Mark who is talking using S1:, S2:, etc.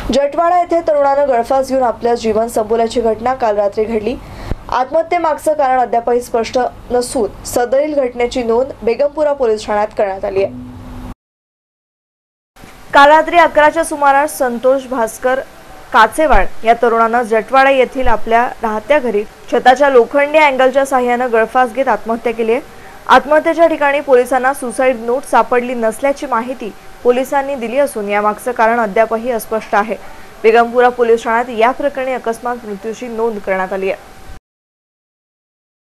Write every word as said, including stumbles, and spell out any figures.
S1: जटवाडा येथे तरुणानं गळफास घेऊन आपल्या जीवन संपवल्याची घटना काल रात्री घडली। आत्महत्येमागचं कारण अद्यापही स्पष्ट नसून सदरील घटनेची नोंद बेगमपुरा पोलीस ठाण्यात करण्यात आली आहे। काल रात्री अकराच्या सुमारास संतोष भास्कर काचेवाड या तरुणानं जटवाडा येथील आपल्या राहत्या घरी छताच्या लोखंडी अँगलच्या साहाय्याने गळफास घेत आत्महत्या केली आहे। आत्महत्येच्या ठिकाणी पोलिसांना सुसाईड नोट सापडली नसल्याची माहिती पोलिसांनी दिली असून यामागचं कारण अद्यापही अस्पष्ट आहे। बेगमपुरा पोलीस ठाण्यात या प्रकरणी अकस्मात मृत्यूची नोंद करण्यात आली आहे।